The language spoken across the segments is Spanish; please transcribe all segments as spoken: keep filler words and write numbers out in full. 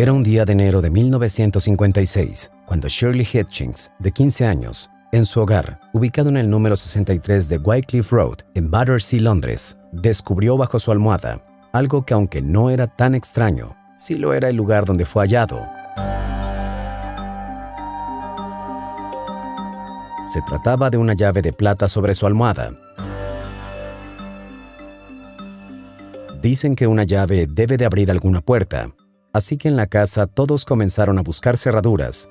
Era un día de enero de mil novecientos cincuenta y seis, cuando Shirley Hitchings, de quince años, en su hogar, ubicado en el número sesenta y tres de Wycliffe Road, en Battersea, Londres, descubrió bajo su almohada algo que, aunque no era tan extraño, sí lo era el lugar donde fue hallado. Se trataba de una llave de plata sobre su almohada. Dicen que una llave debe de abrir alguna puerta, así que en la casa todos comenzaron a buscar cerraduras.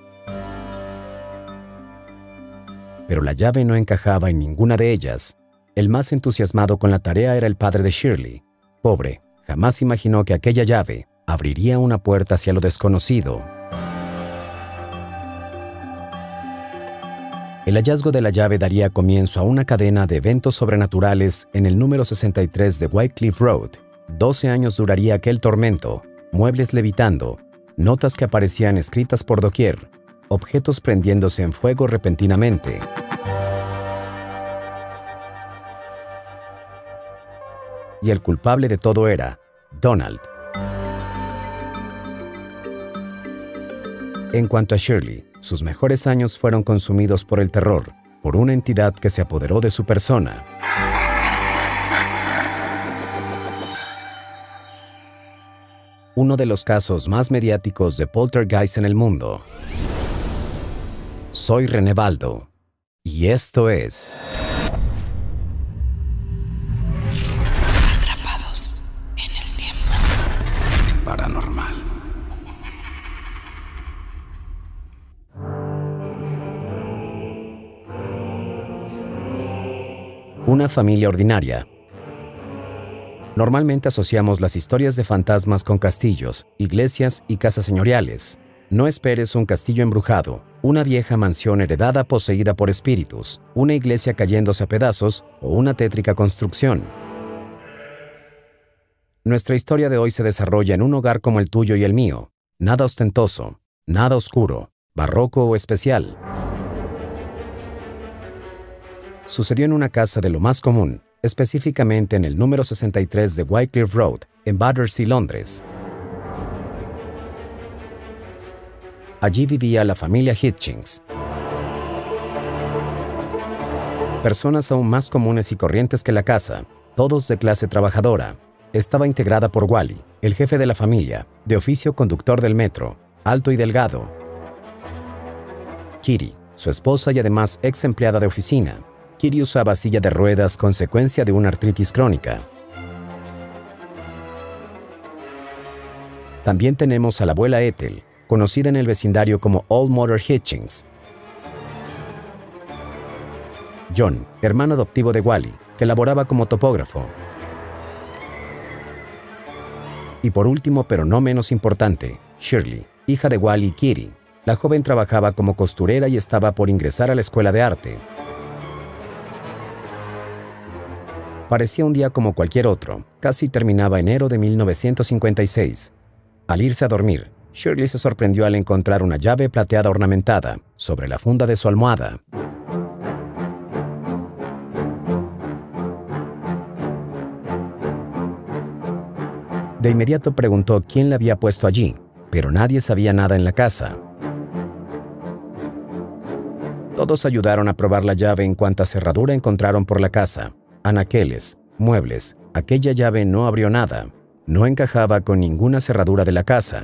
Pero la llave no encajaba en ninguna de ellas. El más entusiasmado con la tarea era el padre de Shirley. Pobre, jamás imaginó que aquella llave abriría una puerta hacia lo desconocido. El hallazgo de la llave daría comienzo a una cadena de eventos sobrenaturales en el número sesenta y tres de Wycliffe Road. doce años duraría aquel tormento, muebles levitando, notas que aparecían escritas por doquier, objetos prendiéndose en fuego repentinamente. Y el culpable de todo era Donald. En cuanto a Shirley, sus mejores años fueron consumidos por el terror, por una entidad que se apoderó de su persona. Uno de los casos más mediáticos de poltergeist en el mundo. Soy René Baldo, y esto es... Atrapados en el tiempo paranormal. Una familia ordinaria. Normalmente asociamos las historias de fantasmas con castillos, iglesias y casas señoriales. No esperes un castillo embrujado, una vieja mansión heredada poseída por espíritus, una iglesia cayéndose a pedazos o una tétrica construcción. Nuestra historia de hoy se desarrolla en un hogar como el tuyo y el mío. Nada ostentoso, nada oscuro, barroco o especial. Sucedió en una casa de lo más común, específicamente en el número sesenta y tres de Wycliffe Road, en Battersea, Londres. Allí vivía la familia Hitchings. Personas aún más comunes y corrientes que la casa, todos de clase trabajadora. Estaba integrada por Wally, el jefe de la familia, de oficio conductor del metro, alto y delgado. Kitty, su esposa y además ex empleada de oficina. Kitty usaba silla de ruedas consecuencia de una artritis crónica. También tenemos a la abuela Ethel, conocida en el vecindario como Old Mother Hitchings. John, hermano adoptivo de Wally, que laboraba como topógrafo. Y por último, pero no menos importante, Shirley, hija de Wally y Kitty. La joven trabajaba como costurera y estaba por ingresar a la escuela de arte. Parecía un día como cualquier otro. Casi terminaba enero de mil novecientos cincuenta y seis. Al irse a dormir, Shirley se sorprendió al encontrar una llave plateada ornamentada sobre la funda de su almohada. De inmediato preguntó quién la había puesto allí, pero nadie sabía nada en la casa. Todos ayudaron a probar la llave en cuanta cerradura encontraron por la casa. Anaqueles, muebles, aquella llave no abrió nada. No encajaba con ninguna cerradura de la casa.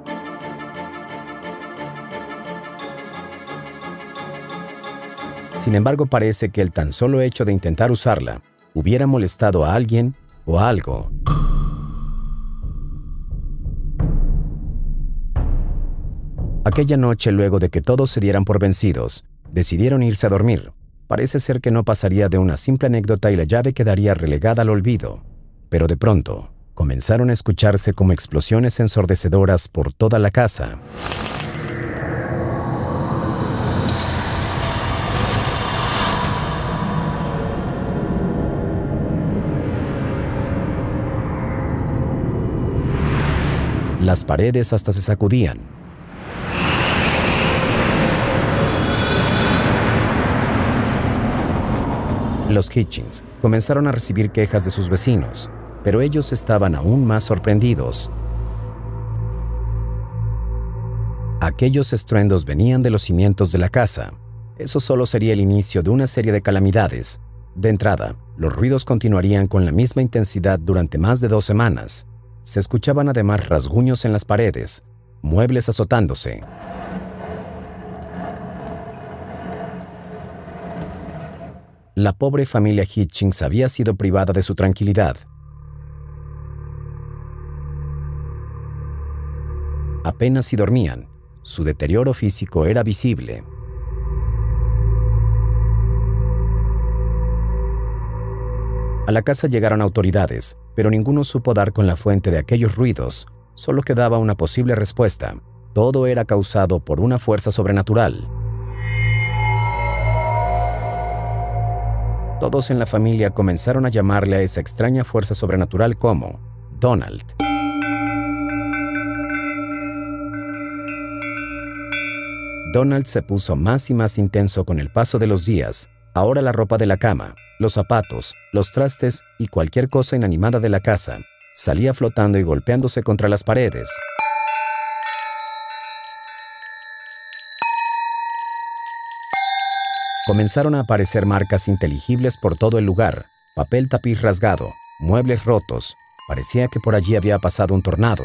Sin embargo, parece que el tan solo hecho de intentar usarla hubiera molestado a alguien o a algo. Aquella noche, luego de que todos se dieran por vencidos, decidieron irse a dormir. Parece ser que no pasaría de una simple anécdota y la llave quedaría relegada al olvido. Pero de pronto, comenzaron a escucharse como explosiones ensordecedoras por toda la casa. Las paredes hasta se sacudían. Los Hitchings comenzaron a recibir quejas de sus vecinos, pero ellos estaban aún más sorprendidos. Aquellos estruendos venían de los cimientos de la casa. Eso solo sería el inicio de una serie de calamidades. De entrada, los ruidos continuarían con la misma intensidad durante más de dos semanas. Se escuchaban además rasguños en las paredes, muebles azotándose. La pobre familia Hitchings había sido privada de su tranquilidad. Apenas si dormían, su deterioro físico era visible. A la casa llegaron autoridades, pero ninguno supo dar con la fuente de aquellos ruidos. Solo quedaba una posible respuesta. Todo era causado por una fuerza sobrenatural. Todos en la familia comenzaron a llamarle a esa extraña fuerza sobrenatural como Donald. Donald se puso más y más intenso con el paso de los días. Ahora la ropa de la cama, los zapatos, los trastes y cualquier cosa inanimada de la casa salía flotando y golpeándose contra las paredes. Comenzaron a aparecer marcas inteligibles por todo el lugar, papel tapiz rasgado, muebles rotos. Parecía que por allí había pasado un tornado.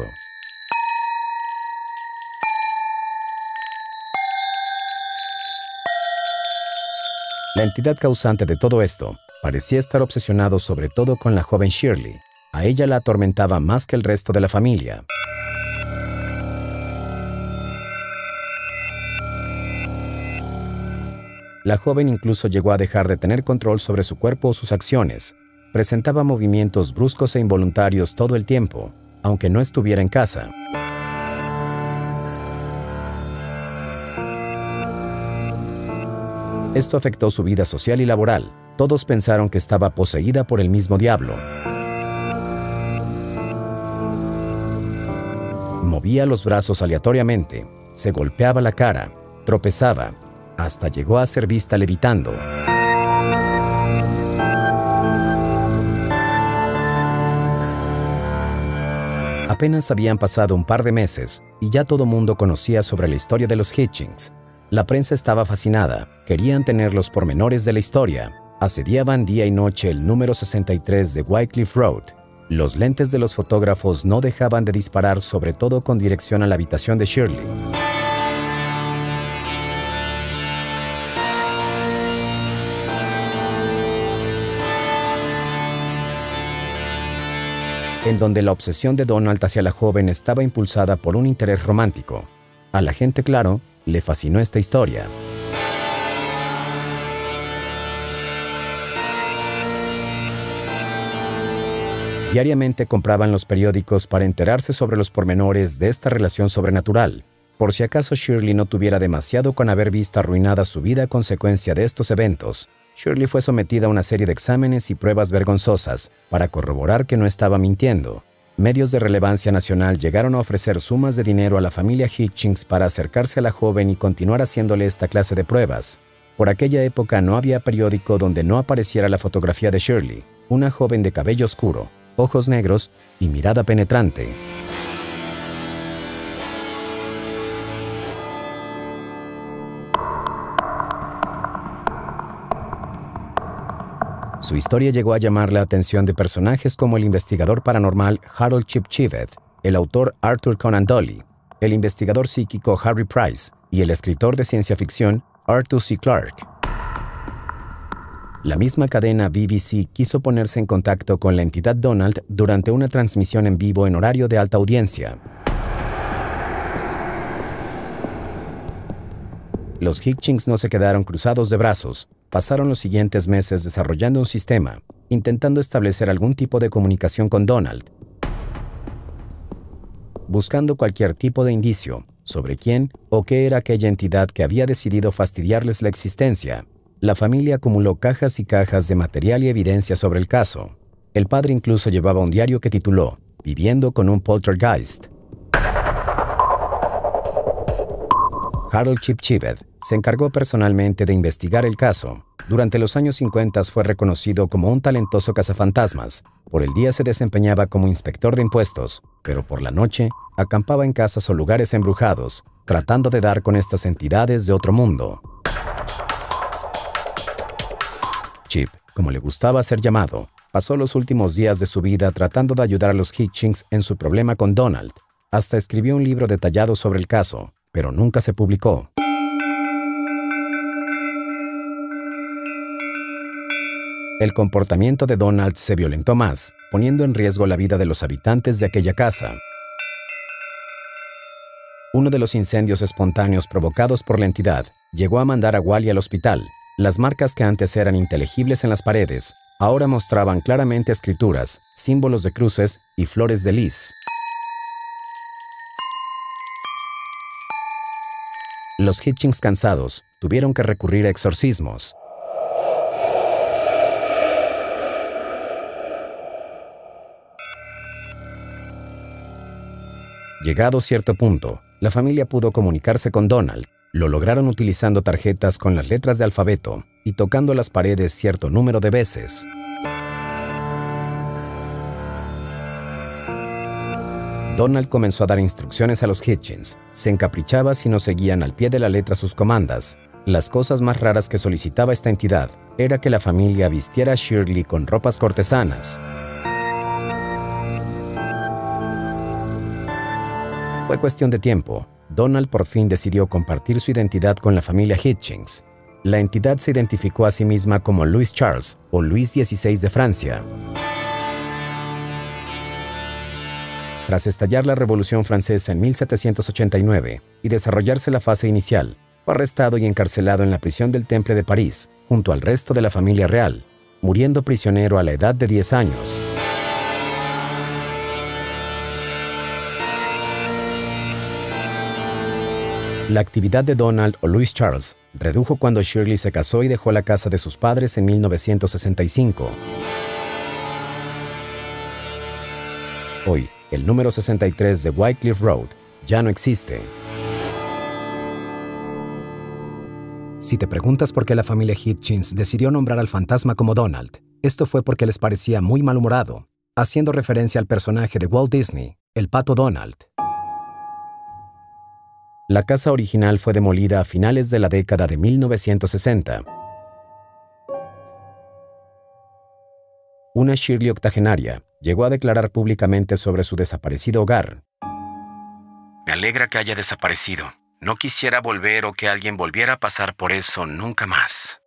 La entidad causante de todo esto parecía estar obsesionado sobre todo con la joven Shirley. A ella la atormentaba más que el resto de la familia. La joven incluso llegó a dejar de tener control sobre su cuerpo o sus acciones. Presentaba movimientos bruscos e involuntarios todo el tiempo, aunque no estuviera en casa. Esto afectó su vida social y laboral. Todos pensaron que estaba poseída por el mismo diablo. Movía los brazos aleatoriamente, se golpeaba la cara, tropezaba, hasta llegó a ser vista levitando. Apenas habían pasado un par de meses y ya todo mundo conocía sobre la historia de los Hitchings. La prensa estaba fascinada, querían tener los pormenores de la historia. Asediaban día y noche el número sesenta y tres de Wycliffe Road. Los lentes de los fotógrafos no dejaban de disparar, sobre todo con dirección a la habitación de Shirley. En donde la obsesión de Donald hacia la joven estaba impulsada por un interés romántico. A la gente, claro, le fascinó esta historia. Diariamente compraban los periódicos para enterarse sobre los pormenores de esta relación sobrenatural, por si acaso Shirley no tuviera demasiado con haber visto arruinada su vida a consecuencia de estos eventos. Shirley fue sometida a una serie de exámenes y pruebas vergonzosas para corroborar que no estaba mintiendo. Medios de relevancia nacional llegaron a ofrecer sumas de dinero a la familia Hitchings para acercarse a la joven y continuar haciéndole esta clase de pruebas. Por aquella época no había periódico donde no apareciera la fotografía de Shirley, una joven de cabello oscuro, ojos negros y mirada penetrante. Su historia llegó a llamar la atención de personajes como el investigador paranormal Harold Chipchived, el autor Arthur Conan Doyle, el investigador psíquico Harry Price y el escritor de ciencia ficción Arthur C. Clarke. La misma cadena B B C quiso ponerse en contacto con la entidad Donald durante una transmisión en vivo en horario de alta audiencia. Los Hitchings no se quedaron cruzados de brazos. Pasaron los siguientes meses desarrollando un sistema, intentando establecer algún tipo de comunicación con Donald, buscando cualquier tipo de indicio sobre quién o qué era aquella entidad que había decidido fastidiarles la existencia. La familia acumuló cajas y cajas de material y evidencia sobre el caso. El padre incluso llevaba un diario que tituló Viviendo con un poltergeist. Harold Chipchived se encargó personalmente de investigar el caso. Durante los años cincuenta fue reconocido como un talentoso cazafantasmas. Por el día se desempeñaba como inspector de impuestos, pero por la noche acampaba en casas o lugares embrujados, tratando de dar con estas entidades de otro mundo. Chip, como le gustaba ser llamado, pasó los últimos días de su vida tratando de ayudar a los Hitchings en su problema con Donald. Hasta escribió un libro detallado sobre el caso, pero nunca se publicó. El comportamiento de Donald se violentó más, poniendo en riesgo la vida de los habitantes de aquella casa. Uno de los incendios espontáneos provocados por la entidad llegó a mandar a Wally al hospital. Las marcas que antes eran inteligibles en las paredes, ahora mostraban claramente escrituras, símbolos de cruces y flores de lis. Los Hitchings, cansados, tuvieron que recurrir a exorcismos. Llegado cierto punto, la familia pudo comunicarse con Donald. Lo lograron utilizando tarjetas con las letras de alfabeto y tocando las paredes cierto número de veces. Donald comenzó a dar instrucciones a los Hitchings. Se encaprichaba si no seguían al pie de la letra sus comandas. Las cosas más raras que solicitaba esta entidad era que la familia vistiera a Shirley con ropas cortesanas. Fue cuestión de tiempo. Donald por fin decidió compartir su identidad con la familia Hitchings. La entidad se identificó a sí misma como Louis Charles o Luis dieciséis de Francia. Tras estallar la Revolución Francesa en mil setecientos ochenta y nueve y desarrollarse la fase inicial, fue arrestado y encarcelado en la prisión del Temple de París, junto al resto de la familia real, muriendo prisionero a la edad de diez años. La actividad de Donald o Louis Charles redujo cuando Shirley se casó y dejó la casa de sus padres en mil novecientos sesenta y cinco. Hoy, el número sesenta y tres de Wycliffe Road ya no existe. Si te preguntas por qué la familia Hitchings decidió nombrar al fantasma como Donald, esto fue porque les parecía muy malhumorado, haciendo referencia al personaje de Walt Disney, el pato Donald. La casa original fue demolida a finales de la década de mil novecientos sesenta. Una Shirley octogenaria llegó a declarar públicamente sobre su desaparecido hogar. Me alegra que haya desaparecido. No quisiera volver o que alguien volviera a pasar por eso nunca más.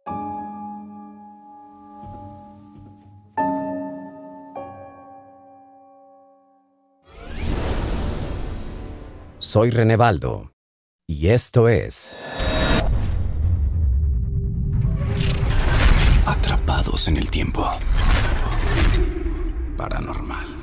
Soy René Baldo. Y esto es... Atrapados en el tiempo. Paranormal.